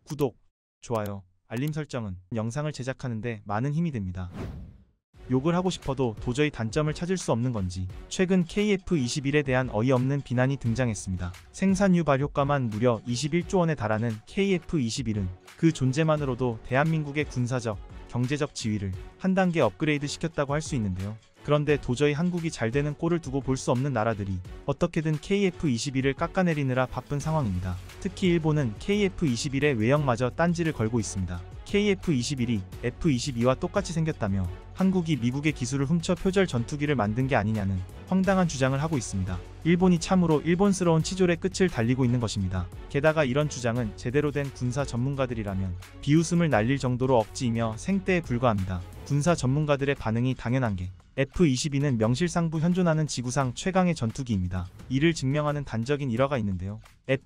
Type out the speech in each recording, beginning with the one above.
구독, 좋아요, 알림 설정은 영상을 제작하는데 많은 힘이 됩니다. 욕을 하고 싶어도 도저히 단점을 찾을 수 없는 건지 최근 KF-21에 대한 어이없는 비난이 등장했습니다. 생산 유발 효과만 무려 21조 원에 달하는 KF-21은 그 존재만으로도 대한민국의 군사적, 경제적 지위를 한 단계 업그레이드 시켰다고 할 수 있는데요. 그런데 도저히 한국이 잘 되는 꼴을 두고 볼 수 없는 나라들이 어떻게든 KF-21을 깎아내리느라 바쁜 상황입니다. 특히 일본은 KF-21의 외형마저 딴지를 걸고 있습니다. KF-21이 F-22와 똑같이 생겼다며 한국이 미국의 기술을 훔쳐 표절 전투기를 만든 게 아니냐는 황당한 주장을 하고 있습니다. 일본이 참으로 일본스러운 치졸의 끝을 달리고 있는 것입니다. 게다가 이런 주장은 제대로 된 군사 전문가들이라면 비웃음을 날릴 정도로 억지이며 생떼에 불과합니다. 군사 전문가들의 반응이 당연한 게 F-22는 명실상부 현존하는 지구상 최강의 전투기입니다. 이를 증명하는 단적인 일화가 있는데요.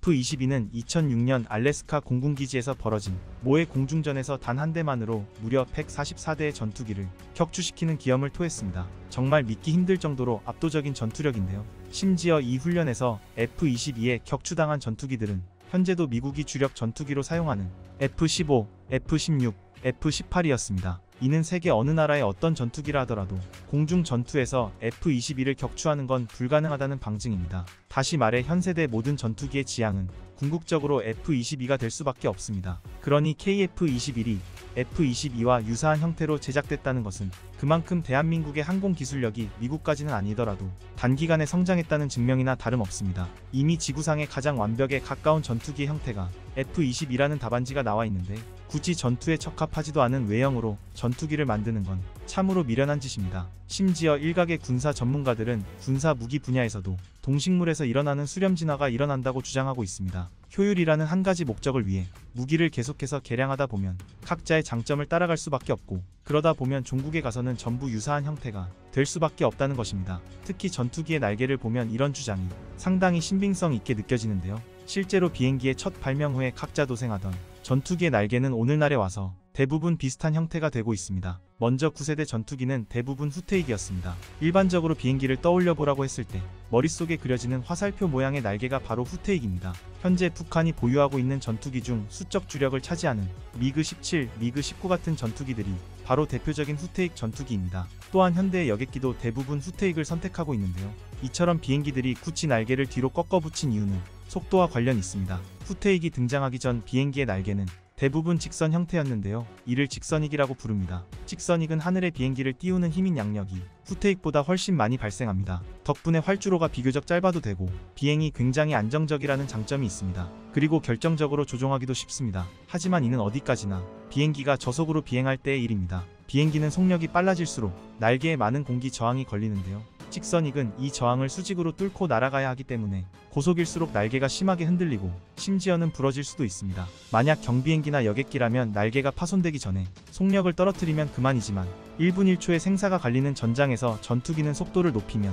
F-22는 2006년 알래스카 공군기지에서 벌어진 모해 공중전에서 단 한 대만으로 무려 144대의 전투기를 격추시키는 기염을 토했습니다. 정말 믿기 힘들 정도로 압도적인 전투력인데요. 심지어 이 훈련에서 F-22에 격추당한 전투기들은 현재도 미국이 주력 전투기로 사용하는 F-15, F-16, F-18이었습니다. 이는 세계 어느 나라의 어떤 전투기라 하더라도 공중 전투에서 F-22를 격추하는 건 불가능하다는 방증입니다. 다시 말해 현 세대 모든 전투기의 지향은 궁극적으로 F-22가 될 수밖에 없습니다. 그러니 KF-21이 F-22와 유사한 형태로 제작됐다는 것은 그만큼 대한민국의 항공기술력이 미국까지는 아니더라도 단기간에 성장했다는 증명이나 다름없습니다. 이미 지구상의 가장 완벽에 가까운 전투기의 형태가 F-22라는 답안지가 나와 있는데 굳이 전투에 적합하지도 않은 외형으로 전투기를 만드는 건 참으로 미련한 짓입니다. 심지어 일각의 군사 전문가들은 군사 무기 분야에서도 동식물에서 일어나는 수렴 진화가 일어난다고 주장하고 있습니다. 효율이라는 한 가지 목적을 위해 무기를 계속해서 개량하다 보면 각자의 장점을 따라갈 수밖에 없고 그러다 보면 종국에 가서는 전부 유사한 형태가 될 수밖에 없다는 것입니다. 특히 전투기의 날개를 보면 이런 주장이 상당히 신빙성 있게 느껴지는데요. 실제로 비행기의 첫 발명 후에 각자 도생하던 전투기의 날개는 오늘날에 와서 대부분 비슷한 형태가 되고 있습니다. 먼저 9세대 전투기는 대부분 후테이기였습니다. 일반적으로 비행기를 떠올려 보라고 했을 때 머릿속에 그려지는 화살표 모양의 날개가 바로 후테이기입니다. 현재 북한이 보유하고 있는 전투기 중 수적 주력을 차지하는 미그-17, 미그-19 같은 전투기들이 바로 대표적인 후테익 전투기입니다. 또한 현대의 여객기도 대부분 후테익을 선택하고 있는데요. 이처럼 비행기들이 굳이 날개를 뒤로 꺾어 붙인 이유는 속도와 관련이 있습니다. 후테익이 등장하기 전 비행기의 날개는 대부분 직선 형태였는데요. 이를 직선익이라고 부릅니다. 직선익은 하늘의 비행기를 띄우는 힘인 양력이 후테익보다 훨씬 많이 발생합니다. 덕분에 활주로가 비교적 짧아도 되고 비행이 굉장히 안정적이라는 장점이 있습니다. 그리고 결정적으로 조종하기도 쉽습니다. 하지만 이는 어디까지나 비행기가 저속으로 비행할 때의 일입니다. 비행기는 속력이 빨라질수록 날개에 많은 공기 저항이 걸리는데요. 직선익은 이 저항을 수직으로 뚫고 날아가야 하기 때문에 고속일수록 날개가 심하게 흔들리고 심지어는 부러질 수도 있습니다. 만약 경비행기나 여객기라면 날개가 파손되기 전에 속력을 떨어뜨리면 그만이지만 1분 1초의 생사가 갈리는 전장에서 전투기는 속도를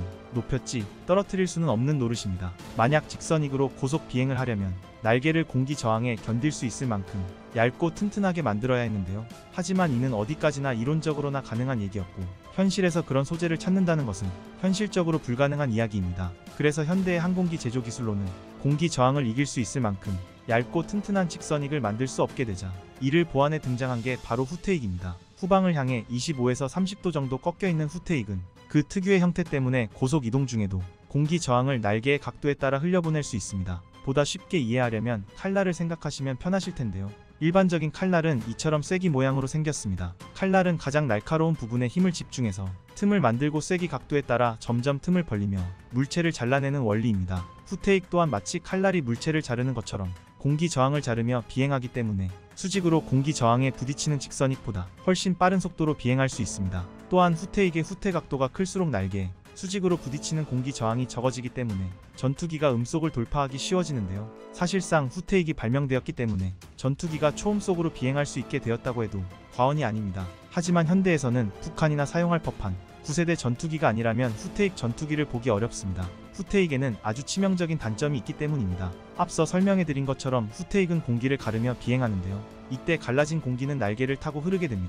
높였지 떨어뜨릴 수는 없는 노릇입니다. 만약 직선익으로 고속 비행을 하려면 날개를 공기 저항에 견딜 수 있을 만큼 얇고 튼튼하게 만들어야 했는데요. 하지만 이는 어디까지나 이론적으로나 가능한 얘기였고 현실에서 그런 소재를 찾는다는 것은 현실적으로 불가능한 이야기입니다. 그래서 현대의 항공기 제조 기술로는 공기 저항을 이길 수 있을 만큼 얇고 튼튼한 직선익을 만들 수 없게 되자 이를 보완해 등장한 게 바로 후테익입니다. 후방을 향해 25에서 30도 정도 꺾여있는 후테익은 그 특유의 형태 때문에 고속 이동 중에도 공기 저항을 날개의 각도에 따라 흘려보낼 수 있습니다. 보다 쉽게 이해하려면 칼날을 생각하시면 편하실 텐데요. 일반적인 칼날은 이처럼 쐐기 모양으로 생겼습니다. 칼날은 가장 날카로운 부분에 힘을 집중해서 틈을 만들고 쐐기 각도에 따라 점점 틈을 벌리며 물체를 잘라내는 원리입니다. 후테익 또한 마치 칼날이 물체를 자르는 것처럼 공기 저항을 자르며 비행하기 때문에 수직으로 공기 저항에 부딪히는 직선익보다 훨씬 빠른 속도로 비행할 수 있습니다. 또한 후테익의 후퇴 각도가 클수록 날개에 수직으로 부딪히는 공기 저항이 적어지기 때문에 전투기가 음속을 돌파하기 쉬워지는데요. 사실상 후테익이 발명되었기 때문에 전투기가 초음속으로 비행할 수 있게 되었다고 해도 과언이 아닙니다. 하지만 현대에서는 북한이나 사용할 법한 9세대 전투기가 아니라면 후테익 전투기를 보기 어렵습니다. 후테익에는 아주 치명적인 단점이 있기 때문입니다. 앞서 설명해드린 것처럼 후테익은 공기를 가르며 비행하는데요. 이때 갈라진 공기는 날개를 타고 흐르게 됩니다.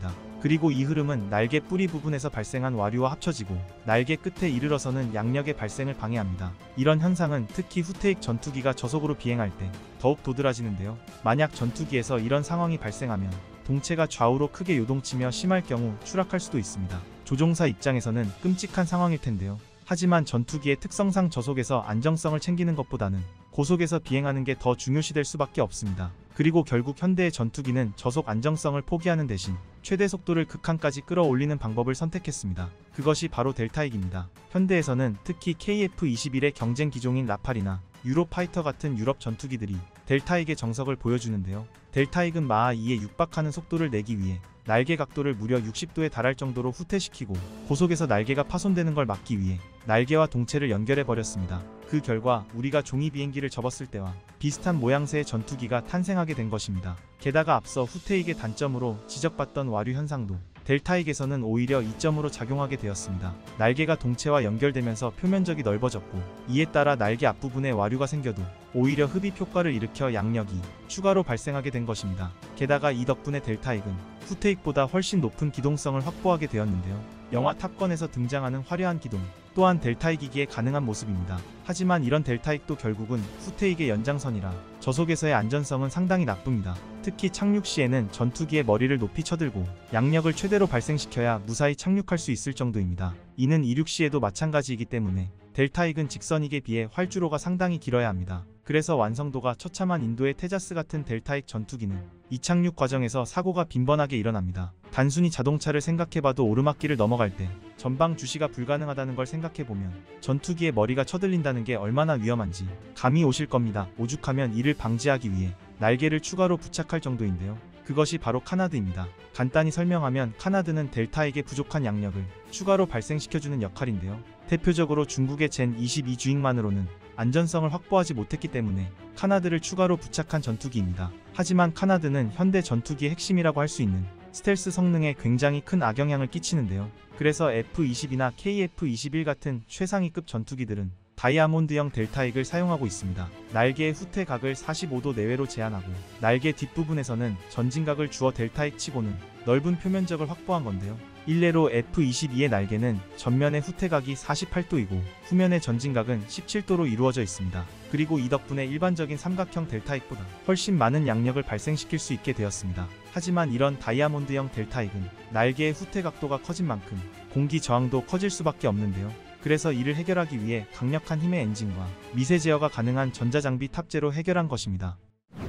그리고 이 흐름은 날개 뿌리 부분에서 발생한 와류와 합쳐지고 날개 끝에 이르러서는 양력의 발생을 방해합니다. 이런 현상은 특히 후테익 전투기가 저속으로 비행할 때 더욱 도드라지는데요. 만약 전투기에서 이런 상황이 발생하면 동체가 좌우로 크게 요동치며 심할 경우 추락할 수도 있습니다. 조종사 입장에서는 끔찍한 상황일 텐데요. 하지만 전투기의 특성상 저속에서 안정성을 챙기는 것보다는 고속에서 비행하는 게 더 중요시될 수밖에 없습니다. 그리고 결국 현대의 전투기는 저속 안정성을 포기하는 대신 최대 속도를 극한까지 끌어올리는 방법을 선택했습니다. 그것이 바로 델타익입니다. 현대에서는 특히 KF-21의 경쟁 기종인 라팔이나 유로파이터 같은 유럽 전투기들이 델타익의 정석을 보여주는데요. 델타익은 마하 2에 육박하는 속도를 내기 위해 날개 각도를 무려 60도에 달할 정도로 후퇴시키고 고속에서 날개가 파손되는 걸 막기 위해 날개와 동체를 연결해 버렸습니다. 그 결과 우리가 종이 비행기를 접었을 때와 비슷한 모양새의 전투기가 탄생하게 된 것입니다. 게다가 앞서 후퇴익의 단점으로 지적받던 와류 현상도 델타익에서는 오히려 이점으로 작용하게 되었습니다. 날개가 동체와 연결되면서 표면적이 넓어졌고 이에 따라 날개 앞부분에 와류가 생겨도 오히려 흡입 효과를 일으켜 양력이 추가로 발생하게 된 것입니다. 게다가 이 덕분에 델타익은 후퇴익보다 훨씬 높은 기동성을 확보하게 되었는데요. 영화 탑건에서 등장하는 화려한 기동 또한 델타익이기에 가능한 모습입니다. 하지만 이런 델타익도 결국은 후퇴익의 연장선이라 저속에서의 안전성은 상당히 나쁩니다. 특히 착륙 시에는 전투기의 머리를 높이 쳐들고 양력을 최대로 발생시켜야 무사히 착륙할 수 있을 정도입니다. 이는 이륙 시에도 마찬가지이기 때문에 델타익은 직선익에 비해 활주로가 상당히 길어야 합니다. 그래서 완성도가 처참한 인도의 테자스 같은 델타익 전투기는 이착륙 과정에서 사고가 빈번하게 일어납니다. 단순히 자동차를 생각해봐도 오르막길을 넘어갈 때 전방 주시가 불가능하다는 걸 생각해보면 전투기의 머리가 쳐들린다는 게 얼마나 위험한지 감이 오실 겁니다. 오죽하면 이를 방지하기 위해 날개를 추가로 부착할 정도인데요. 그것이 바로 카나드입니다. 간단히 설명하면 카나드는 델타익의 부족한 양력을 추가로 발생시켜주는 역할인데요. 대표적으로 중국의 젠 22 주익만으로는 안전성을 확보하지 못했기 때문에 카나드를 추가로 부착한 전투기입니다. 하지만 카나드는 현대 전투기의 핵심이라고 할 수 있는 스텔스 성능에 굉장히 큰 악영향을 끼치는데요. 그래서 F-22나 KF-21 같은 최상위급 전투기들은 다이아몬드형 델타익을 사용하고 있습니다. 날개의 후퇴각을 45도 내외로 제한하고 날개 뒷부분에서는 전진각을 주어 델타익 치고는 넓은 표면적을 확보한 건데요. 일례로 F-22의 날개는 전면의 후퇴각이 48도이고 후면의 전진각은 17도로 이루어져 있습니다. 그리고 이 덕분에 일반적인 삼각형 델타익보다 훨씬 많은 양력을 발생시킬 수 있게 되었습니다. 하지만 이런 다이아몬드형 델타익은 날개의 후퇴 각도가 커진 만큼 공기 저항도 커질 수밖에 없는데요. 그래서 이를 해결하기 위해 강력한 힘의 엔진과 미세 제어가 가능한 전자장비 탑재로 해결한 것입니다.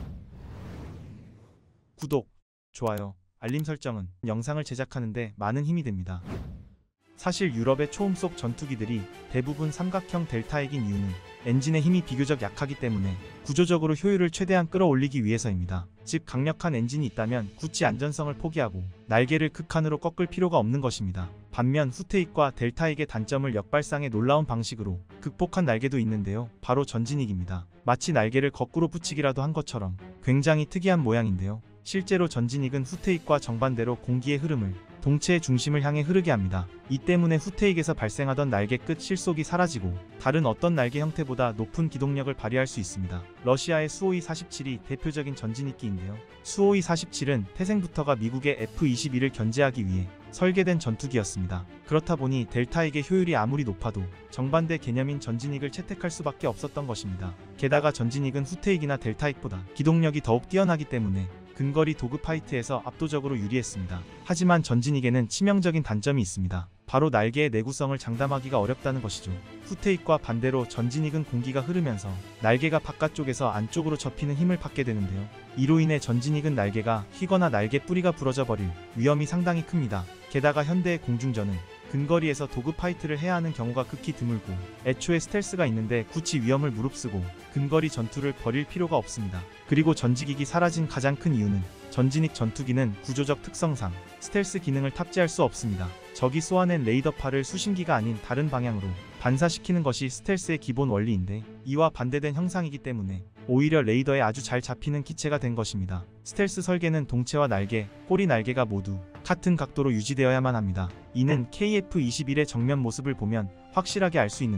구독, 좋아요, 알림 설정은 영상을 제작하는데 많은 힘이 됩니다. 사실 유럽의 초음속 전투기들이 대부분 삼각형 델타익인 이유는 엔진의 힘이 비교적 약하기 때문에 구조적으로 효율을 최대한 끌어올리기 위해서입니다. 즉 강력한 엔진이 있다면 굳이 안전성을 포기하고 날개를 극한으로 꺾을 필요가 없는 것입니다. 반면 후퇴익과 델타익의 단점을 역발상의 놀라운 방식으로 극복한 날개도 있는데요. 바로 전진익입니다. 마치 날개를 거꾸로 붙이기라도 한 것처럼 굉장히 특이한 모양인데요. 실제로 전진익은 후퇴익과 정반대로 공기의 흐름을 동체의 중심을 향해 흐르게 합니다. 이 때문에 후퇴익에서 발생하던 날개 끝 실속이 사라지고 다른 어떤 날개 형태보다 높은 기동력을 발휘할 수 있습니다. 러시아의 수호이-47이 대표적인 전진익기인데요. 수호이-47은 태생부터가 미국의 F-22를 견제하기 위해 설계된 전투기였습니다. 그렇다 보니 델타익의 효율이 아무리 높아도 정반대 개념인 전진익을 채택할 수밖에 없었던 것입니다. 게다가 전진익은 후퇴익이나 델타익보다 기동력이 더욱 뛰어나기 때문에 근거리 도그파이트에서 압도적으로 유리했습니다. 하지만 전진익에는 치명적인 단점이 있습니다. 바로 날개의 내구성을 장담하기가 어렵다는 것이죠. 후퇴익과 반대로 전진익은 공기가 흐르면서 날개가 바깥쪽에서 안쪽으로 접히는 힘을 받게 되는데요. 이로 인해 전진익은 날개가 휘거나 날개 뿌리가 부러져 버릴 위험이 상당히 큽니다. 게다가 현대의 공중전은 근거리에서 도그파이트를 해야 하는 경우가 극히 드물고 애초에 스텔스가 있는데 굳이 위험을 무릅쓰고 근거리 전투를 벌일 필요가 없습니다. 그리고 전지기기 사라진 가장 큰 이유는 전진익 전투기는 구조적 특성상 스텔스 기능을 탑재할 수 없습니다. 적이 쏘아낸 레이더파를 수신기가 아닌 다른 방향으로 반사시키는 것이 스텔스의 기본 원리인데 이와 반대된 형상이기 때문에 오히려 레이더에 아주 잘 잡히는 기체가 된 것입니다. 스텔스 설계는 동체와 날개, 꼬리 날개가 모두 같은 각도로 유지되어야만 합니다. 이는 KF-21의 정면 모습을 보면 확실하게 알 수 있는데요.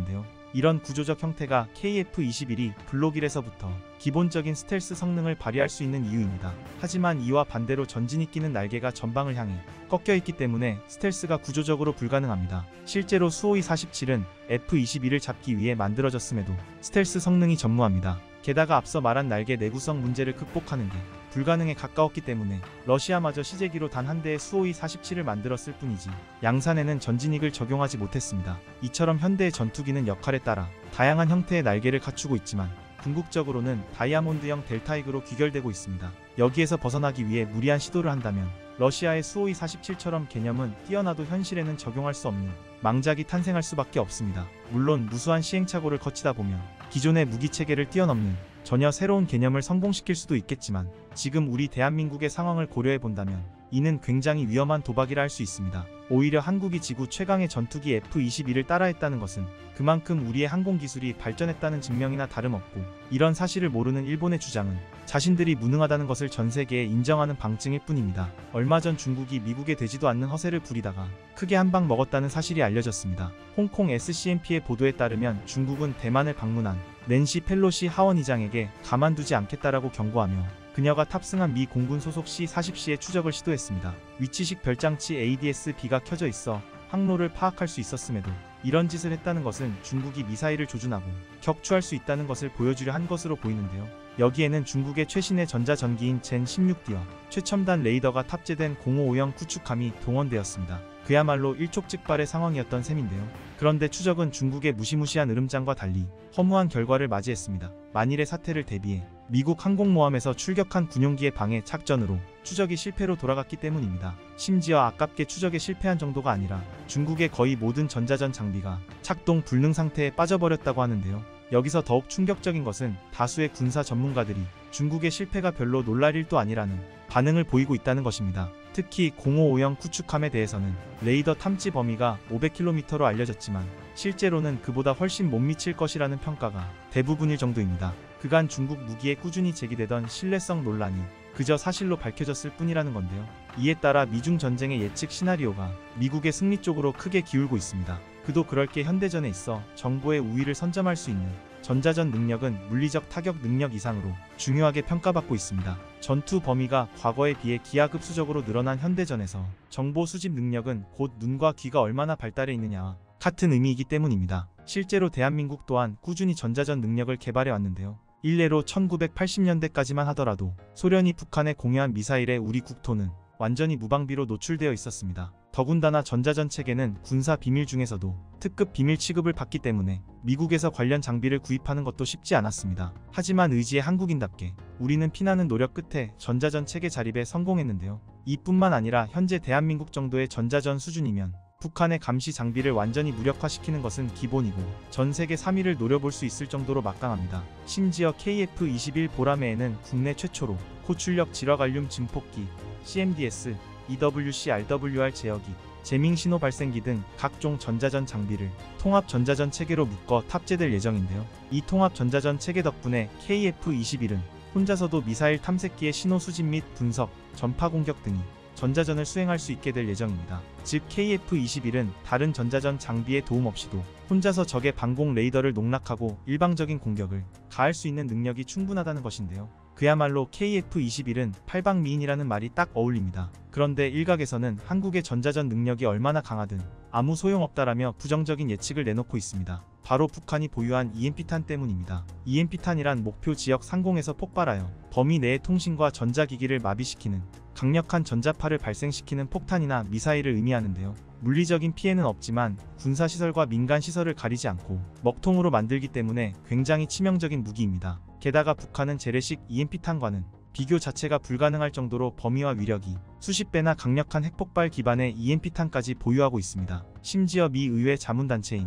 이런 구조적 형태가 KF-21이 블록 1에서부터 기본적인 스텔스 성능을 발휘할 수 있는 이유입니다. 하지만 이와 반대로 전진이 끼는 날개가 전방을 향해 꺾여 있기 때문에 스텔스가 구조적으로 불가능합니다. 실제로 수호이 47은 F-21을 잡기 위해 만들어졌음에도 스텔스 성능이 전무합니다. 게다가 앞서 말한 날개 내구성 문제를 극복하는 게 불가능에 가까웠기 때문에 러시아마저 시제기로 단 한 대의 수호이 47을 만들었을 뿐이지 양산에는 전진익을 적용하지 못했습니다. 이처럼 현대의 전투기는 역할에 따라 다양한 형태의 날개를 갖추고 있지만 궁극적으로는 다이아몬드형 델타익으로 귀결되고 있습니다. 여기에서 벗어나기 위해 무리한 시도를 한다면 러시아의 수호이 47처럼 개념은 뛰어나도 현실에는 적용할 수 없는 망작이 탄생할 수밖에 없습니다. 물론 무수한 시행착오를 거치다 보면 기존의 무기체계를 뛰어넘는 전혀 새로운 개념을 성공시킬 수도 있겠지만 지금 우리 대한민국의 상황을 고려해본다면 이는 굉장히 위험한 도박이라 할 수 있습니다. 오히려 한국이 지구 최강의 전투기 F-21을 따라했다는 것은 그만큼 우리의 항공기술이 발전했다는 증명이나 다름없고, 이런 사실을 모르는 일본의 주장은 자신들이 무능하다는 것을 전 세계에 인정하는 방증일 뿐입니다. 얼마 전 중국이 미국에 되지도 않는 허세를 부리다가 크게 한 방 먹었다는 사실이 알려졌습니다. 홍콩 SCMP의 보도에 따르면 중국은 대만을 방문한 낸시 펠로시 하원의장에게 가만두지 않겠다라고 경고하며 그녀가 탑승한 미 공군 소속 C-40C의 추적을 시도했습니다. 위치식 별장치 ADS-B가 켜져 있어 항로를 파악할 수 있었음에도 이런 짓을 했다는 것은 중국이 미사일을 조준하고 격추할 수 있다는 것을 보여주려 한 것으로 보이는데요. 여기에는 중국의 최신의 전자전기인 젠16D와 최첨단 레이더가 탑재된 055형 구축함이 동원되었습니다. 그야말로 일촉즉발의 상황이었던 셈인데요. 그런데 추적은 중국의 무시무시한 으름장과 달리 허무한 결과를 맞이했습니다. 만일의 사태를 대비해 미국 항공모함에서 출격한 군용기의 방해 작전으로 추적이 실패로 돌아갔기 때문입니다. 심지어 아깝게 추적에 실패한 정도가 아니라 중국의 거의 모든 전자전 장비가 작동 불능 상태에 빠져버렸다고 하는데요. 여기서 더욱 충격적인 것은 다수의 군사 전문가들이 중국의 실패가 별로 놀랄 일도 아니라는 반응을 보이고 있다는 것입니다. 특히 055형 구축함에 대해서는 레이더 탐지 범위가 500km로 알려졌지만 실제로는 그보다 훨씬 못 미칠 것이라는 평가가 대부분일 정도입니다. 그간 중국 무기에 꾸준히 제기되던 신뢰성 논란이 그저 사실로 밝혀졌을 뿐이라는 건데요. 이에 따라 미중 전쟁의 예측 시나리오가 미국의 승리 쪽으로 크게 기울고 있습니다. 그도 그럴 게 현대전에 있어 정보의 우위를 선점할 수 있는 전자전 능력은 물리적 타격 능력 이상으로 중요하게 평가받고 있습니다. 전투 범위가 과거에 비해 기하급수적으로 늘어난 현대전에서 정보 수집 능력은 곧 눈과 귀가 얼마나 발달해 있느냐와 같은 의미이기 때문입니다. 실제로 대한민국 또한 꾸준히 전자전 능력을 개발해 왔는데요. 일례로 1980년대까지만 하더라도 소련이 북한에 공유한 미사일에 우리 국토는 완전히 무방비로 노출되어 있었습니다. 더군다나 전자전 체계는 군사 비밀 중에서도 특급 비밀 취급을 받기 때문에 미국에서 관련 장비를 구입하는 것도 쉽지 않았습니다. 하지만 의지의 한국인답게 우리는 피나는 노력 끝에 전자전 체계 자립에 성공했는데요. 이뿐만 아니라 현재 대한민국 정도의 전자전 수준이면 북한의 감시 장비를 완전히 무력화시키는 것은 기본이고 전 세계 3위를 노려볼 수 있을 정도로 막강합니다. 심지어 KF-21 보라매에는 국내 최초로 고출력 질화갈륨 증폭기, CMDS, EWC RWR 제어기, 재밍 신호 발생기 등 각종 전자전 장비를 통합 전자전 체계로 묶어 탑재될 예정인데요. 이 통합 전자전 체계 덕분에 KF-21은 혼자서도 미사일 탐색기의 신호 수집 및 분석, 전파 공격 등이 전자전을 수행할 수 있게 될 예정입니다. 즉 KF-21은 다른 전자전 장비의 도움 없이도 혼자서 적의 방공 레이더를 농락하고 일방적인 공격을 가할 수 있는 능력이 충분하다는 것인데요. 그야말로 KF-21은 팔방미인이라는 말이 딱 어울립니다. 그런데 일각에서는 한국의 전자전 능력이 얼마나 강하든 아무 소용없다라며 부정적인 예측을 내놓고 있습니다. 바로 북한이 보유한 EMP탄 때문입니다. EMP탄이란 목표 지역 상공에서 폭발하여 범위 내의 통신과 전자기기를 마비시키는 강력한 전자파를 발생시키는 폭탄이나 미사일을 의미하는데요. 물리적인 피해는 없지만 군사시설과 민간시설을 가리지 않고 먹통으로 만들기 때문에 굉장히 치명적인 무기입니다. 게다가 북한은 재래식 EMP탄과는 비교 자체가 불가능할 정도로 범위와 위력이 수십 배나 강력한 핵폭발 기반의 EMP탄까지 보유하고 있습니다. 심지어 미 의회 자문단체인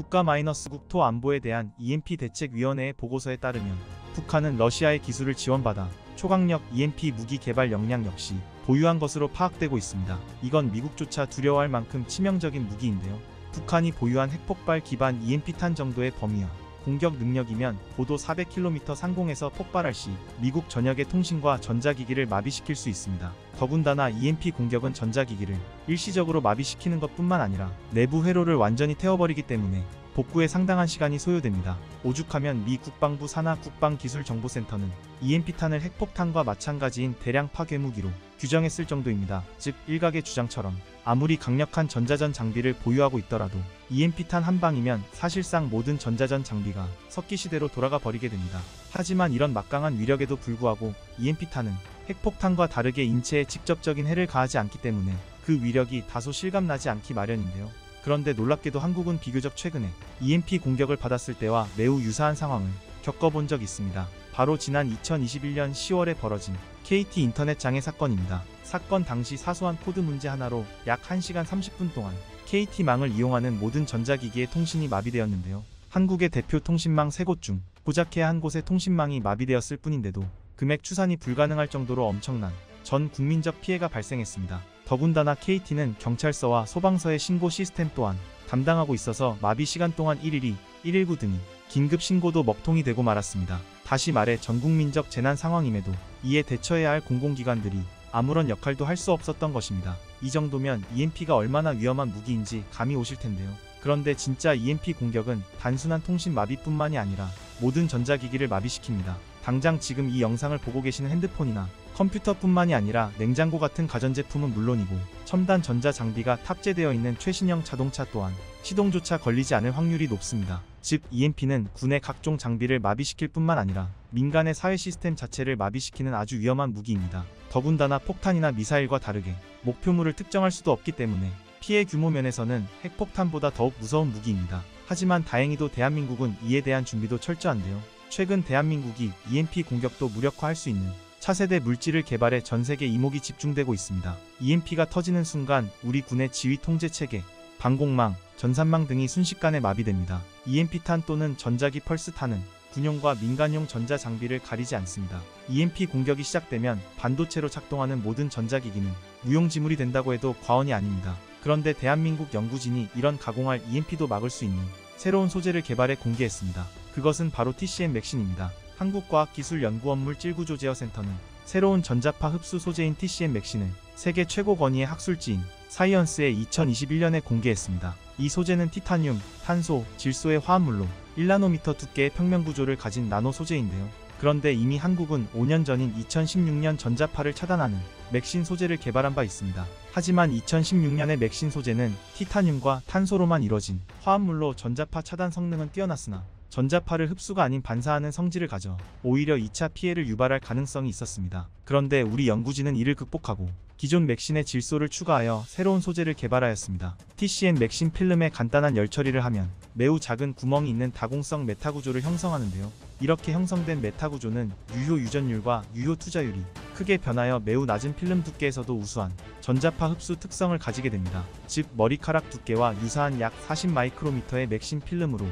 국가-국토 안보에 대한 EMP 대책위원회의 보고서에 따르면 북한은 러시아의 기술을 지원받아 초강력 EMP 무기 개발 역량 역시 보유한 것으로 파악되고 있습니다. 이건 미국조차 두려워할 만큼 치명적인 무기인데요. 북한이 보유한 핵폭발 기반 EMP탄 정도의 범위와 공격 능력이면 고도 400km 상공에서 폭발할 시 미국 전역의 통신과 전자기기를 마비시킬 수 있습니다. 더군다나 EMP 공격은 전자기기를 일시적으로 마비시키는 것뿐만 아니라 내부 회로를 완전히 태워버리기 때문에 복구에 상당한 시간이 소요됩니다. 오죽하면 미 국방부 산하 국방기술정보센터는 EMP탄을 핵폭탄과 마찬가지인 대량 파괴 무기로 규정했을 정도입니다. 즉 일각의 주장처럼 아무리 강력한 전자전 장비를 보유하고 있더라도 EMP탄 한 방이면 사실상 모든 전자전 장비가 석기 시대로 돌아가 버리게 됩니다. 하지만 이런 막강한 위력에도 불구하고 EMP탄은 핵폭탄과 다르게 인체에 직접적인 해를 가하지 않기 때문에 그 위력이 다소 실감나지 않기 마련인데요. 그런데 놀랍게도 한국은 비교적 최근에 EMP 공격을 받았을 때와 매우 유사한 상황을 겪어본 적이 있습니다. 바로 지난 2021년 10월에 벌어진 KT 인터넷 장애 사건입니다. 사건 당시 사소한 코드 문제 하나로 약 1시간 30분 동안 KT망을 이용하는 모든 전자기기의 통신이 마비되었는데요. 한국의 대표 통신망 3곳 중 고작해야 한 곳의 통신망이 마비되었을 뿐인데도 금액 추산이 불가능할 정도로 엄청난 전 국민적 피해가 발생했습니다. 더군다나 KT는 경찰서와 소방서의 신고 시스템 또한 담당하고 있어서 마비 시간 동안 112, 119 등이 긴급 신고도 먹통이 되고 말았습니다. 다시 말해 전국민적 재난 상황임에도 이에 대처해야 할 공공기관들이 아무런 역할도 할 수 없었던 것입니다. 이 정도면 EMP가 얼마나 위험한 무기인지 감이 오실 텐데요. 그런데 진짜 EMP 공격은 단순한 통신 마비뿐만이 아니라 모든 전자기기를 마비시킵니다. 당장 지금 이 영상을 보고 계시는 핸드폰이나 컴퓨터뿐만이 아니라 냉장고 같은 가전제품은 물론이고 첨단 전자장비가 탑재되어 있는 최신형 자동차 또한 시동조차 걸리지 않을 확률이 높습니다. 즉 EMP는 군의 각종 장비를 마비시킬 뿐만 아니라 민간의 사회 시스템 자체를 마비시키는 아주 위험한 무기입니다. 더군다나 폭탄이나 미사일과 다르게 목표물을 특정할 수도 없기 때문에 피해 규모 면에서는 핵폭탄보다 더욱 무서운 무기입니다. 하지만 다행히도 대한민국은 이에 대한 준비도 철저한데요. 최근 대한민국이 EMP 공격도 무력화할 수 있는 차세대 물질을 개발해 전세계 이목이 집중되고 있습니다. EMP가 터지는 순간 우리 군의 지휘 통제 체계, 방공망, 전산망 등이 순식간에 마비됩니다. EMP탄 또는 전자기 펄스탄은 군용과 민간용 전자장비를 가리지 않습니다. EMP 공격이 시작되면 반도체로 작동하는 모든 전자기기는 무용지물이 된다고 해도 과언이 아닙니다. 그런데 대한민국 연구진이 이런 가공할 EMP도 막을 수 있는 새로운 소재를 개발해 공개했습니다. 그것은 바로 TCM 맥신입니다. 한국과학기술연구원물 찔구조제어센터는 새로운 전자파 흡수 소재인 TCM 맥신을 세계 최고 권위의 학술지인 사이언스에 2021년에 공개했습니다. 이 소재는 티타늄, 탄소, 질소의 화합물로 1나노미터 두께의 평면구조를 가진 나노 소재인데요. 그런데 이미 한국은 5년 전인 2016년 전자파를 차단하는 맥신 소재를 개발한 바 있습니다. 하지만 2016년의 맥신 소재는 티타늄과 탄소로만 이뤄진 화합물로 전자파 차단 성능은 뛰어났으나 전자파를 흡수가 아닌 반사하는 성질을 가져 오히려 2차 피해를 유발할 가능성이 있었습니다. 그런데 우리 연구진은 이를 극복하고 기존 맥신에 질소를 추가하여 새로운 소재를 개발하였습니다. TCM 맥신 필름에 간단한 열 처리를 하면 매우 작은 구멍이 있는 다공성 메타 구조를 형성하는데요. 이렇게 형성된 메타 구조는 유효 유전율과 유효 투자율이 크게 변하여 매우 낮은 필름 두께에서도 우수한 전자파 흡수 특성을 가지게 됩니다. 즉 머리카락 두께와 유사한 약 40 마이크로미터의 맥신 필름으로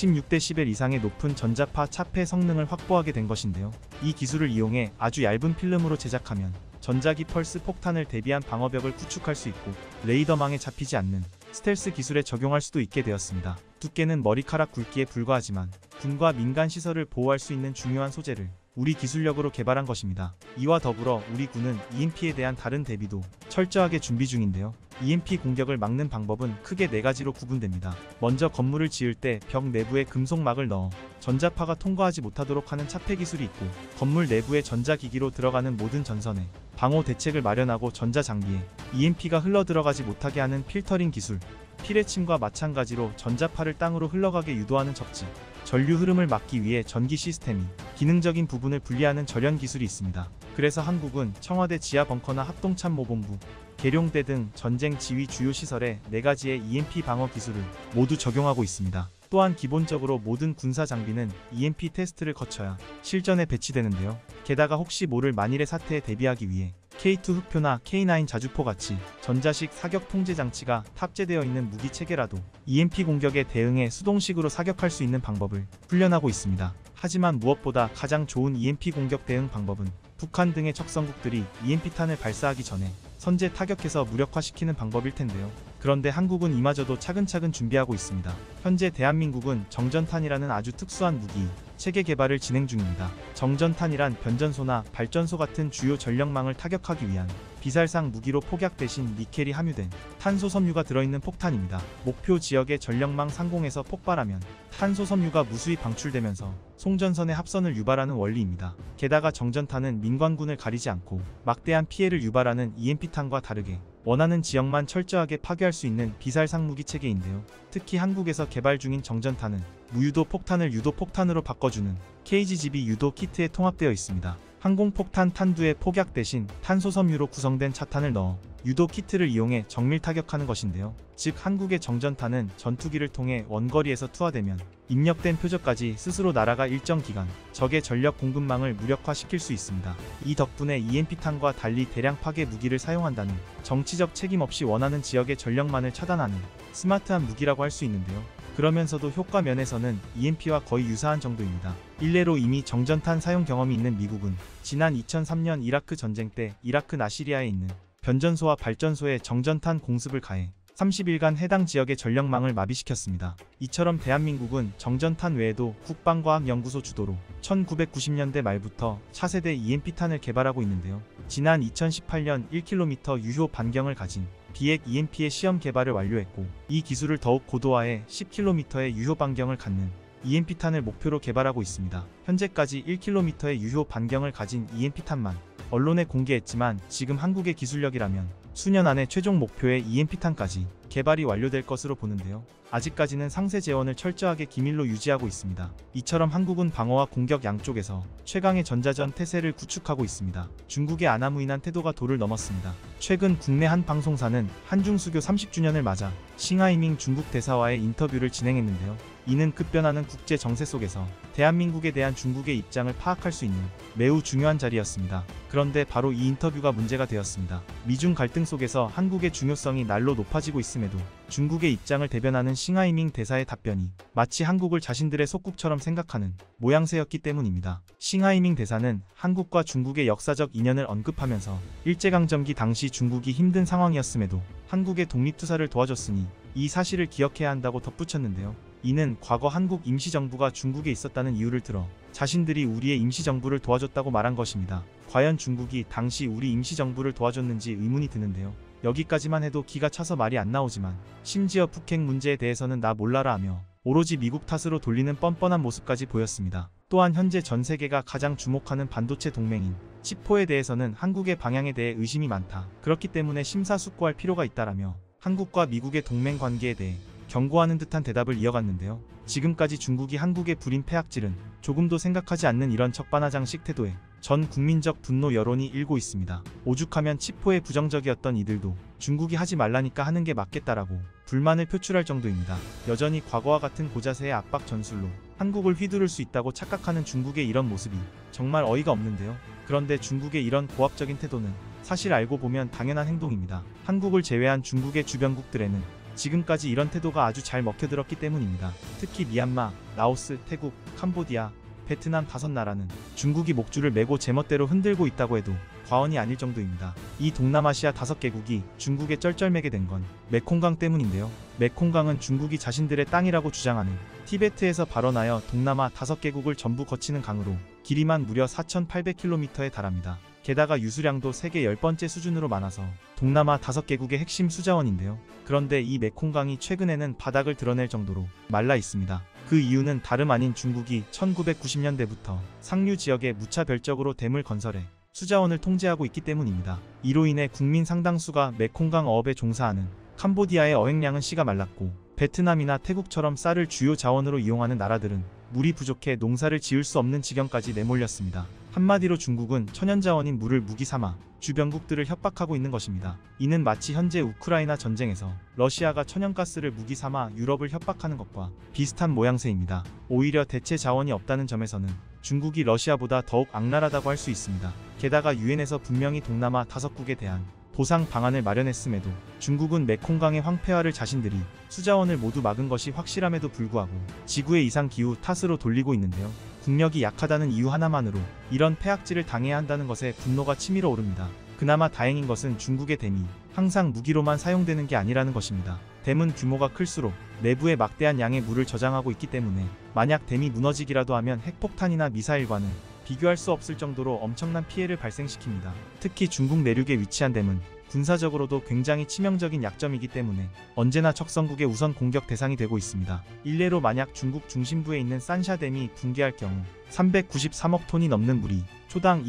116dB 이상의 높은 전자파 차폐 성능을 확보하게 된 것인데요. 이 기술을 이용해 아주 얇은 필름으로 제작하면 전자기 펄스 폭탄을 대비한 방어벽을 구축할 수 있고 레이더망에 잡히지 않는 스텔스 기술에 적용할 수도 있게 되었습니다. 두께는 머리카락 굵기에 불과하지만 군과 민간 시설을 보호할 수 있는 중요한 소재를 우리 기술력으로 개발한 것입니다. 이와 더불어 우리 군은 EMP에 대한 다른 대비도 철저하게 준비 중인데요. EMP 공격을 막는 방법은 크게 4가지로 구분됩니다. 먼저 건물을 지을 때 벽 내부에 금속막을 넣어 전자파가 통과하지 못하도록 하는 차폐 기술이 있고, 건물 내부에 전자기기로 들어가는 모든 전선에 방호 대책을 마련하고 전자장비에 EMP가 흘러들어가지 못하게 하는 필터링 기술, 피뢰침과 마찬가지로 전자파를 땅으로 흘러가게 유도하는 접지, 전류 흐름을 막기 위해 전기 시스템이 기능적인 부분을 분리하는 절연 기술이 있습니다. 그래서 한국은 청와대 지하 벙커나 합동참모본부, 계룡대 등 전쟁 지휘 주요 시설에 4가지의 EMP 방어 기술을 모두 적용하고 있습니다. 또한 기본적으로 모든 군사 장비는 EMP 테스트를 거쳐야 실전에 배치되는데요. 게다가 혹시 모를 만일의 사태에 대비하기 위해 K2 흑표나 K9 자주포 같이 전자식 사격 통제 장치가 탑재되어 있는 무기 체계라도 EMP 공격에 대응해 수동식으로 사격할 수 있는 방법을 훈련하고 있습니다. 하지만 무엇보다 가장 좋은 EMP 공격 대응 방법은 북한 등의 적성국들이 EMP탄을 발사하기 전에 선제 타격해서 무력화시키는 방법일 텐데요. 그런데 한국은 이마저도 차근차근 준비하고 있습니다. 현재 대한민국은 정전탄이라는 아주 특수한 무기, 체계 개발을 진행 중입니다. 정전탄이란 변전소나 발전소 같은 주요 전력망을 타격하기 위한 비살상 무기로 폭약 대신 니켈이 함유된 탄소 섬유가 들어있는 폭탄입니다. 목표 지역의 전력망 상공에서 폭발하면 탄소 섬유가 무수히 방출되면서 송전선의 합선을 유발하는 원리입니다. 게다가 정전탄은 민관군을 가리지 않고 막대한 피해를 유발하는 EMP탄과 다르게 원하는 지역만 철저하게 파괴할 수 있는 비살상 무기 체계인데요. 특히 한국에서 개발 중인 정전탄은 무유도 폭탄을 유도 폭탄으로 바꿔주는 KGB 유도 키트에 통합되어 있습니다. 항공폭탄 탄두에 폭약 대신 탄소 섬유로 구성된 차탄을 넣어 유도 키트를 이용해 정밀 타격하는 것인데요. 즉 한국의 정전탄은 전투기를 통해 원거리에서 투하되면 입력된 표적까지 스스로 날아가 일정 기간 적의 전력 공급망을 무력화시킬 수 있습니다. 이 덕분에 EMP탄과 달리 대량 파괴 무기를 사용한다는 정치적 책임 없이 원하는 지역의 전력만을 차단하는 스마트한 무기라고 할 수 있는데요. 그러면서도 효과 면에서는 EMP와 거의 유사한 정도입니다. 일례로 이미 정전탄 사용 경험이 있는 미국은 지난 2003년 이라크 전쟁 때 이라크 나시리아에 있는 변전소와 발전소에 정전탄 공습을 가해 30일간 해당 지역의 전력망을 마비시켰습니다. 이처럼 대한민국은 정전탄 외에도 국방과학연구소 주도로 1990년대 말부터 차세대 EMP탄을 개발하고 있는데요. 지난 2018년 1km 유효 반경을 가진 비핵 EMP의 시험 개발을 완료했고 이 기술을 더욱 고도화해 10km의 유효 반경을 갖는 EMP탄을 목표로 개발하고 있습니다. 현재까지 1km의 유효 반경을 가진 EMP탄만 언론에 공개했지만 지금 한국의 기술력이라면 수년 안에 최종 목표의 EMP탄까지 개발이 완료될 것으로 보는데요. 아직까지는 상세 재원을 철저하게 기밀로 유지하고 있습니다. 이처럼 한국은 방어와 공격 양쪽에서 최강의 전자전 태세를 구축하고 있습니다. 중국의 아나무인한 태도가 도를 넘었습니다. 최근 국내 한 방송사는 한중 수교 30주년을 맞아 싱하이밍 중국 대사와의 인터뷰를 진행했는데요. 이는 급변하는 국제 정세 속에서 대한민국에 대한 중국의 입장을 파악할 수 있는 매우 중요한 자리였습니다. 그런데 바로 이 인터뷰가 문제가 되었습니다. 미중 갈등 속에서 한국의 중요성이 날로 높아지고 있음에도 중국의 입장을 대변하는 싱하이밍 대사의 답변이 마치 한국을 자신들의 속국처럼 생각하는 모양새였기 때문입니다. 싱하이밍 대사는 한국과 중국의 역사적 인연을 언급하면서 일제강점기 당시 중국이 힘든 상황이었음에도 한국의 독립투사를 도와줬으니 이 사실을 기억해야 한다고 덧붙였는데요. 이는 과거 한국 임시정부가 중국에 있었다는 이유를 들어 자신들이 우리의 임시정부를 도와줬다고 말한 것입니다. 과연 중국이 당시 우리 임시정부를 도와줬는지 의문이 드는데요. 여기까지만 해도 기가 차서 말이 안 나오지만 심지어 북핵 문제에 대해서는 나 몰라라 하며 오로지 미국 탓으로 돌리는 뻔뻔한 모습까지 보였습니다. 또한 현재 전 세계가 가장 주목하는 반도체 동맹인 치포에 대해서는 한국의 방향에 대해 의심이 많다. 그렇기 때문에 심사숙고할 필요가 있다라며 한국과 미국의 동맹 관계에 대해 경고하는 듯한 대답을 이어갔는데요. 지금까지 중국이 한국의 불임 폐악질은 조금도 생각하지 않는 이런 적반하장식 태도에 전 국민적 분노 여론이 일고 있습니다. 오죽하면 치포에 부정적이었던 이들도 중국이 하지 말라니까 하는 게 맞겠다라고 불만을 표출할 정도입니다. 여전히 과거와 같은 고자세의 압박 전술로 한국을 휘두를 수 있다고 착각하는 중국의 이런 모습이 정말 어이가 없는데요. 그런데 중국의 이런 고압적인 태도는 사실 알고 보면 당연한 행동입니다. 한국을 제외한 중국의 주변국들에는 지금까지 이런 태도가 아주 잘 먹혀들었기 때문입니다. 특히 미얀마, 라오스, 태국, 캄보디아, 베트남 5나라는 중국이 목줄을 메고 제멋대로 흔들고 있다고 해도 과언이 아닐 정도입니다. 이 동남아시아 5개국이 중국에 쩔쩔매게 된 건 메콩강 때문인데요. 메콩강은 중국이 자신들의 땅이라고 주장하는 티베트에서 발원하여 동남아 5개국을 전부 거치는 강으로 길이만 무려 4,800km에 달합니다. 게다가 유수량도 세계 10번째 수준으로 많아서 동남아 5개국의 핵심 수자원인데요. 그런데 이 메콩강이 최근에는 바닥을 드러낼 정도로 말라 있습니다. 그 이유는 다름 아닌 중국이 1990년대부터 상류 지역에 무차별적으로 댐을 건설해 수자원을 통제하고 있기 때문입니다. 이로 인해 국민 상당수가 메콩강 어업에 종사하는 캄보디아의 어획량은 씨가 말랐고 베트남이나 태국처럼 쌀을 주요 자원으로 이용하는 나라들은 물이 부족해 농사를 지을 수 없는 지경까지 내몰렸습니다. 한마디로 중국은 천연자원인 물을 무기 삼아 주변국들을 협박하고 있는 것입니다. 이는 마치 현재 우크라이나 전쟁에서 러시아가 천연가스를 무기 삼아 유럽을 협박하는 것과 비슷한 모양새입니다. 오히려 대체 자원이 없다는 점에서는 중국이 러시아보다 더욱 악랄하다고 할 수 있습니다. 게다가 유엔에서 분명히 동남아 5국에 대한 보상 방안을 마련했음에도 중국은 메콩강의 황폐화를 자신들이 수자원을 모두 막은 것이 확실함에도 불구하고 지구의 이상기후 탓으로 돌리고 있는데요. 국력이 약하다는 이유 하나만으로 이런 폐악질을 당해야 한다는 것에 분노가 치밀어 오릅니다. 그나마 다행인 것은 중국의 댐이 항상 무기로만 사용되는 게 아니라는 것입니다. 댐은 규모가 클수록 내부에 막대한 양의 물을 저장하고 있기 때문에 만약 댐이 무너지기라도 하면 핵폭탄이나 미사일과는 비교할 수 없을 정도로 엄청난 피해를 발생시킵니다. 특히 중국 내륙에 위치한 댐은 군사적으로도 굉장히 치명적인 약점이기 때문에 언제나 적성국의 우선 공격 대상이 되고 있습니다. 일례로 만약 중국 중심부에 있는 산샤댐이 붕괴할 경우 393억 톤이 넘는 물이 초당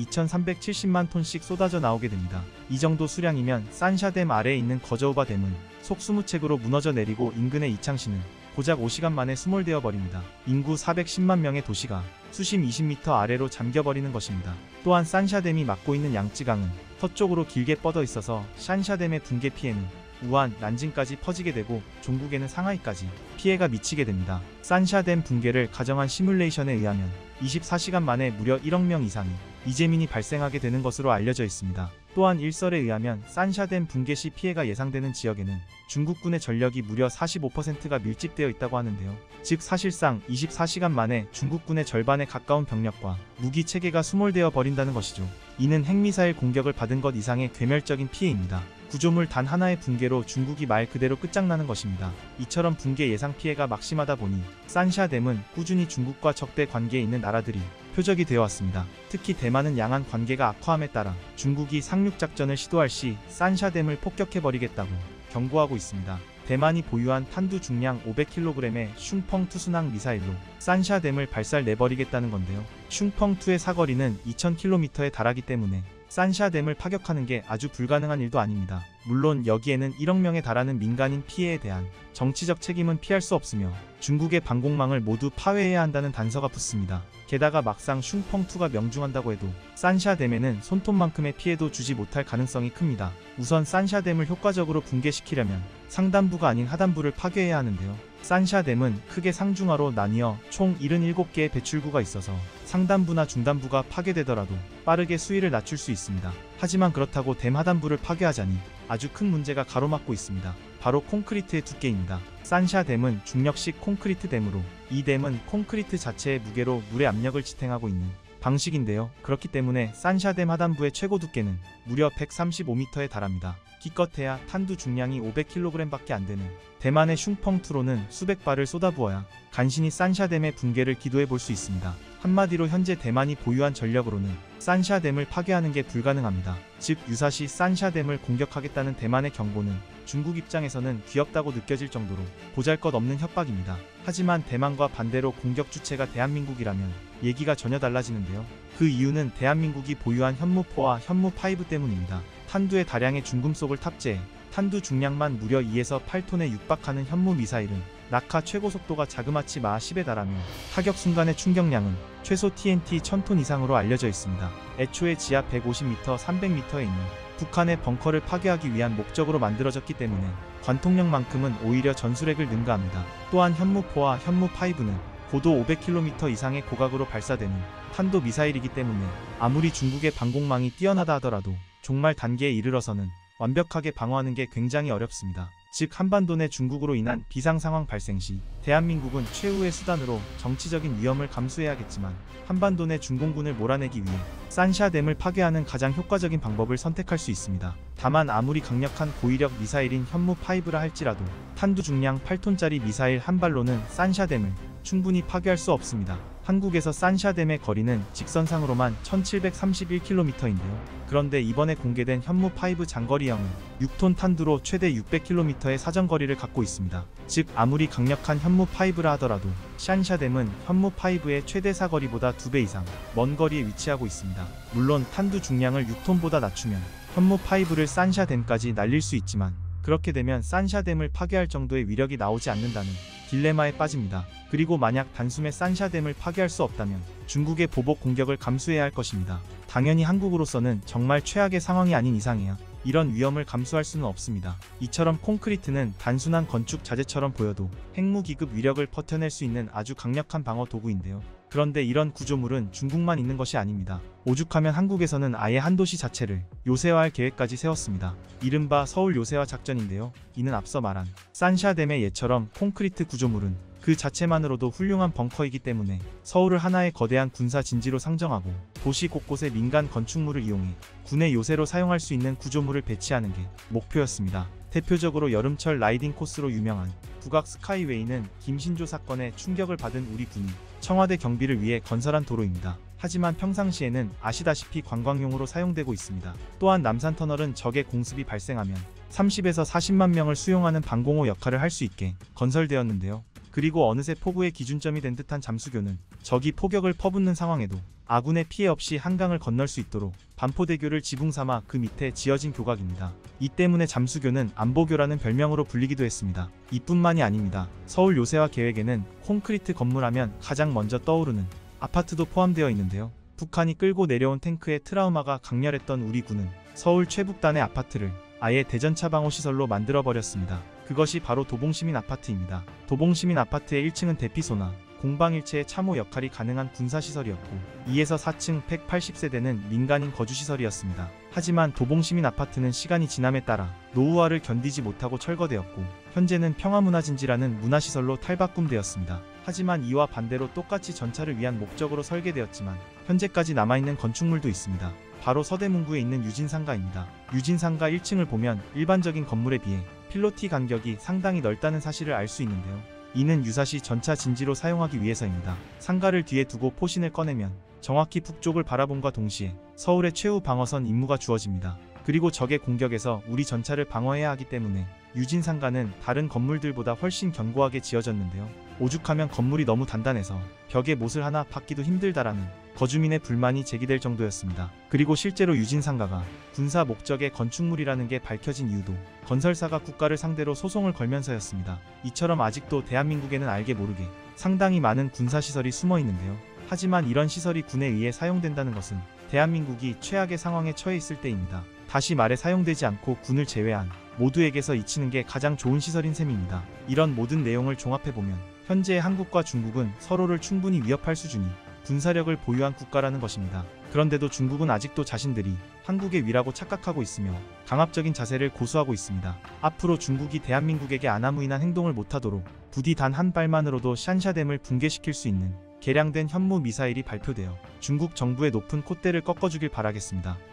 2370만 톤씩 쏟아져 나오게 됩니다. 이 정도 수량이면 산샤댐 아래에 있는 거저우바 댐은 속수무책으로 무너져 내리고 인근의 이창시는 고작 5시간 만에 수몰되어 버립니다. 인구 410만 명의 도시가 수심 20m 아래로 잠겨버리는 것입니다. 또한 산샤댐이 막고 있는 양쯔강은 서쪽으로 길게 뻗어 있어서 산샤댐의 붕괴 피해는 우한, 난징까지 퍼지게 되고 종국에는 상하이까지 피해가 미치게 됩니다. 산샤댐 붕괴를 가정한 시뮬레이션에 의하면 24시간 만에 무려 1억 명 이상이 이재민이 발생하게 되는 것으로 알려져 있습니다. 또한 일설에 의하면 산샤댐 붕괴 시 피해가 예상되는 지역에는 중국군의 전력이 무려 45%가 밀집되어 있다고 하는데요. 즉 사실상 24시간 만에 중국군의 절반에 가까운 병력과 무기 체계가 수몰되어 버린다는 것이죠. 이는 핵미사일 공격을 받은 것 이상의 괴멸적인 피해입니다. 구조물 단 하나의 붕괴로 중국이 말 그대로 끝장나는 것입니다. 이처럼 붕괴 예상 피해가 막심하다 보니 산샤댐은 꾸준히 중국과 적대 관계에 있는 나라들이 표적이 되어 왔습니다. 특히 대만은 양안 관계가 악화함에 따라 중국이 상륙작전을 시도할 시 산샤댐을 폭격해버리겠다고 경고하고 있습니다. 대만이 보유한 탄두 중량 500kg의 슝펑 투순항 미사일로 산샤댐을 발살내버리겠다는 건데요. 슝펑2의 사거리는 2000km에 달하기 때문에 산샤댐을 파격하는 게 아주 불가능한 일도 아닙니다. 물론 여기에는 1억 명에 달하는 민간인 피해에 대한 정치적 책임은 피할 수 없으며 중국의 방공망을 모두 파괴해야 한다는 단서가 붙습니다. 게다가 막상 슝펑2가 명중한다고 해도 산샤댐에는 손톱만큼의 피해도 주지 못할 가능성이 큽니다. 우선 산샤댐을 효과적으로 붕괴시키려면 상단부가 아닌 하단부를 파괴해야 하는데요. 산샤댐은 크게 상중하로 나뉘어 총 77개의 배출구가 있어서 상단부나 중단부가 파괴되더라도 빠르게 수위를 낮출 수 있습니다. 하지만 그렇다고 댐 하단부를 파괴하자니 아주 큰 문제가 가로막고 있습니다. 바로 콘크리트의 두께입니다. 산샤댐은 중력식 콘크리트 댐으로 이 댐은 콘크리트 자체의 무게로 물의 압력을 지탱하고 있는 방식인데요. 그렇기 때문에 산샤댐 하단부의 최고 두께는 무려 135m에 달합니다. 기껏해야 탄두 중량이 500kg 밖에 안 되는 대만의 슝펑2로는 수백 발을 쏟아부어야 간신히 산샤댐의 붕괴를 기도해 볼 수 있습니다. 한마디로 현재 대만이 보유한 전력으로는 산샤댐을 파괴하는 게 불가능합니다. 즉 유사시 산샤댐을 공격하겠다는 대만의 경고는 중국 입장에서는 귀엽다고 느껴질 정도로 보잘것없는 협박입니다. 하지만 대만과 반대로 공격 주체가 대한민국이라면 얘기가 전혀 달라지는데요. 그 이유는 대한민국이 보유한 현무4와 현무5 때문입니다. 탄두에 다량의 중금속을 탑재해 탄두 중량만 무려 2에서 8톤에 육박하는 현무 미사일은 낙하 최고 속도가 자그마치 마하 10에 달하며 타격 순간의 충격량은 최소 TNT 1000톤 이상으로 알려져 있습니다. 애초에 지하 150m, 300m에 있는 북한의 벙커를 파괴하기 위한 목적으로 만들어졌기 때문에 관통력만큼은 오히려 전술핵을 능가합니다. 또한 현무4와 현무5는 고도 500km 이상의 고각으로 발사되는 탄도 미사일이기 때문에 아무리 중국의 방공망이 뛰어나다 하더라도 종말 단계에 이르러서는 완벽하게 방어하는 게 굉장히 어렵습니다. 즉 한반도 내 중국으로 인한 비상상황 발생 시 대한민국은 최후의 수단으로 정치적인 위험을 감수해야겠지만 한반도 내 중공군을 몰아내기 위해 산샤댐을 파괴하는 가장 효과적인 방법을 선택할 수 있습니다. 다만 아무리 강력한 고위력 미사일인 현무5라 할지라도 탄두 중량 8톤짜리 미사일 한 발로는 산샤댐을 충분히 파괴할 수 없습니다. 한국에서 산샤댐의 거리는 직선상으로만 1731km인데요. 그런데 이번에 공개된 현무5 장거리형은 6톤 탄두로 최대 600km의 사정거리를 갖고 있습니다. 즉 아무리 강력한 현무5라 하더라도 산샤댐은 현무5의 최대 사거리보다 2배 이상 먼 거리에 위치하고 있습니다. 물론 탄두 중량을 6톤보다 낮추면 현무5를 산샤댐까지 날릴 수 있지만 그렇게 되면 산샤댐을 파괴할 정도의 위력이 나오지 않는다는 딜레마에 빠집니다. 그리고 만약 단숨에 산샤댐을 파괴할 수 없다면 중국의 보복 공격을 감수해야 할 것입니다. 당연히 한국으로서는 정말 최악의 상황이 아닌 이상이야 이런 위험을 감수할 수는 없습니다. 이처럼 콘크리트는 단순한 건축 자재처럼 보여도 핵무기급 위력을 버텨낼 수 있는 아주 강력한 방어 도구인데요. 그런데 이런 구조물은 중국만 있는 것이 아닙니다. 오죽하면 한국에서는 아예 한 도시 자체를 요새화할 계획까지 세웠습니다. 이른바 서울 요새화 작전인데요. 이는 앞서 말한 산샤댐의 예처럼 콘크리트 구조물은 그 자체만으로도 훌륭한 벙커이기 때문에 서울을 하나의 거대한 군사 진지로 상정하고 도시 곳곳에 민간 건축물을 이용해 군의 요새로 사용할 수 있는 구조물을 배치하는 게 목표였습니다. 대표적으로 여름철 라이딩 코스로 유명한 북악 스카이웨이는 김신조 사건에 충격을 받은 우리 군이 청와대 경비를 위해 건설한 도로입니다. 하지만 평상시에는 아시다시피 관광용으로 사용되고 있습니다. 또한 남산터널은 적의 공습이 발생하면 30에서 40만 명을 수용하는 방공호 역할을 할 수 있게 건설되었는데요. 그리고 어느새 포구의 기준점이 된 듯한 잠수교는 적이 포격을 퍼붓는 상황에도 아군의 피해 없이 한강을 건널 수 있도록 반포대교를 지붕 삼아 그 밑에 지어진 교각입니다. 이 때문에 잠수교는 안보교라는 별명으로 불리기도 했습니다. 이뿐만이 아닙니다. 서울 요새화 계획에는 콘크리트 건물하면 가장 먼저 떠오르는 아파트도 포함되어 있는데요. 북한이 끌고 내려온 탱크의 트라우마가 강렬했던 우리 군은 서울 최북단의 아파트를 아예 대전차 방호시설로 만들어버렸습니다. 그것이 바로 도봉시민 아파트입니다. 도봉시민 아파트의 1층은 대피소나 공방일체의 참호 역할이 가능한 군사시설이었고 2에서 4층 180세대는 민간인 거주시설이었습니다. 하지만 도봉시민 아파트는 시간이 지남에 따라 노후화를 견디지 못하고 철거되었고 현재는 평화문화진지라는 문화시설로 탈바꿈되었습니다. 하지만 이와 반대로 똑같이 전차를 위한 목적으로 설계되었지만 현재까지 남아있는 건축물도 있습니다. 바로 서대문구에 있는 유진상가입니다. 유진상가 1층을 보면 일반적인 건물에 비해 필로티 간격이 상당히 넓다는 사실을 알 수 있는데요. 이는 유사시 전차 진지로 사용하기 위해서입니다. 상가를 뒤에 두고 포신을 꺼내면 정확히 북쪽을 바라봄과 동시에 서울의 최후 방어선 임무가 주어집니다. 그리고 적의 공격에서 우리 전차를 방어해야 하기 때문에 유진상가는 다른 건물들보다 훨씬 견고하게 지어졌는데요. 오죽하면 건물이 너무 단단해서 벽에 못을 하나 박기도 힘들다라는 거주민의 불만이 제기될 정도였습니다. 그리고 실제로 유진상가가 군사 목적의 건축물이라는 게 밝혀진 이유도 건설사가 국가를 상대로 소송을 걸면서였습니다. 이처럼 아직도 대한민국에는 알게 모르게 상당히 많은 군사시설이 숨어 있는데요. 하지만 이런 시설이 군에 의해 사용된다는 것은 대한민국이 최악의 상황에 처해 있을 때입니다. 다시 말해 사용되지 않고 군을 제외한 모두에게서 잊히는 게 가장 좋은 시설인 셈입니다. 이런 모든 내용을 종합해보면 현재 한국과 중국은 서로를 충분히 위협할 수준이 군사력을 보유한 국가라는 것입니다. 그런데도 중국은 아직도 자신들이 한국의 위라고 착각하고 있으며 강압적인 자세를 고수하고 있습니다. 앞으로 중국이 대한민국에게 아나무인한 행동을 못하도록 부디 단 한 발만으로도 샨샤댐을 붕괴시킬 수 있는 개량된 현무 미사일이 발표되어 중국 정부의 높은 콧대를 꺾어주길 바라겠습니다.